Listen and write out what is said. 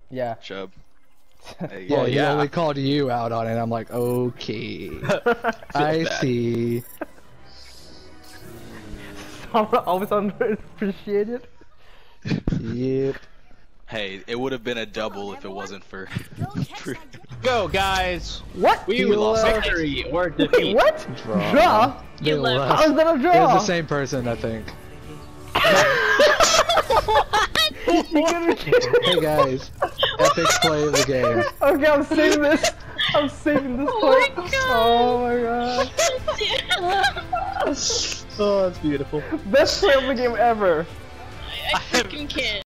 Yeah. Chubb. Hey, Yeah, he yeah. only called you out on it. I'm like, okay. I bad. see. Always underappreciated. Yep. Hey, it would have been a double if it wasn't for. Go, guys. What? We You lost left. victory or defeat. What? Draw. Draw? They You left. left. How's that a It was draw? the same person, I think. Hey guys, epic play of the game. Okay, I'm saving this. I'm saving this Oh part. my God. Oh my god. Oh, that's beautiful. Best play of the game ever. I freaking can't.